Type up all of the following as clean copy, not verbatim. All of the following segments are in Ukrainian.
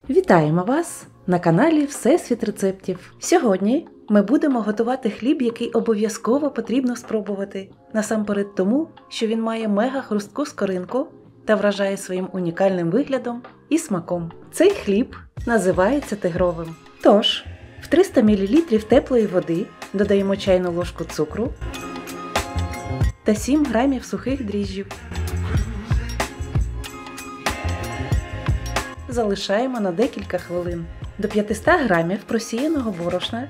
Вітаємо вас на каналі Всесвіт рецептів. Сьогодні ми будемо готувати хліб, який обов'язково потрібно спробувати. Насамперед тому, що він має мега-хрустку скоринку та вражає своїм унікальним виглядом і смаком. Цей хліб називається тигровим. Тож, в 300 мл теплої води додаємо чайну ложку цукру та 7 грамів сухих дріжджів. Залишаємо на декілька хвилин. До 500 грамів просіяного борошна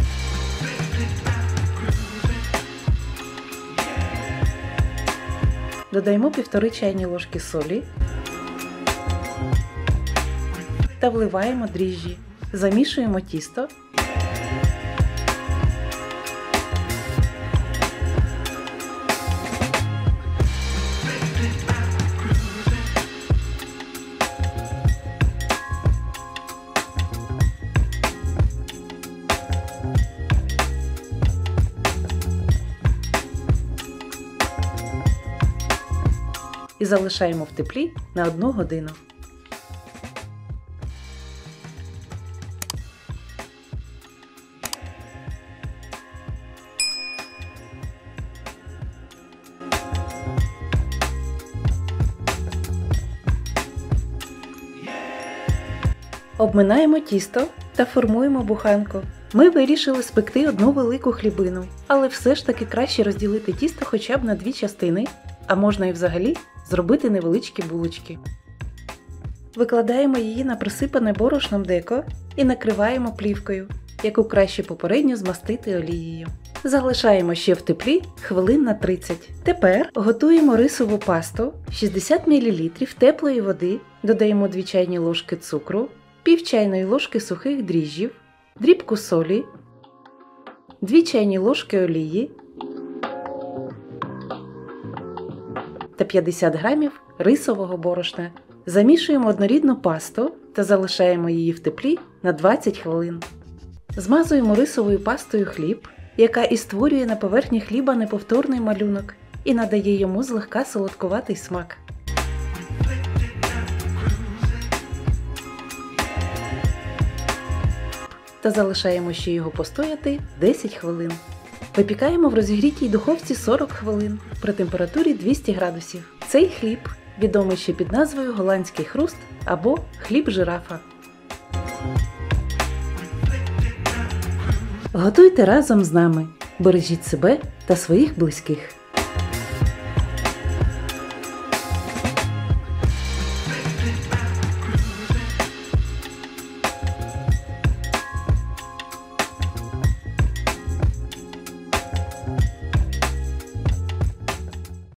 додаємо 1,5 чайні ложки солі та вливаємо дріжджі. Замішуємо тісто. І залишаємо в теплі на 1 годину. Обминаємо тісто та формуємо буханку. Ми вирішили спекти одну велику хлібину, але все ж таки краще розділити тісто хоча б на 2 частини, а можна і взагалі зробити невеличкі булочки. Викладаємо її на присипане борошном деко і накриваємо плівкою, яку краще попередньо змастити олією. Залишаємо ще в теплі хвилин на 30. Тепер готуємо рисову пасту. 60 мл теплої води, додаємо 2 чайні ложки цукру, пів чайної ложки сухих дріжджів, дрібку солі, 2 чайні ложки олії та 50 грамів рисового борошна. Замішуємо однорідну пасту та залишаємо її в теплі на 20 хвилин. Змазуємо рисовою пастою хліб, яка і створює на поверхні хліба неповторний малюнок і надає йому злегка солодкуватий смак. Та залишаємо ще його постояти 10 хвилин. Випікаємо в розігрітій духовці 40 хвилин при температурі 200 градусів. Цей хліб відомий ще під назвою голландський хруст або хліб жирафа. Готуйте разом з нами. Бережіть себе та своїх близьких.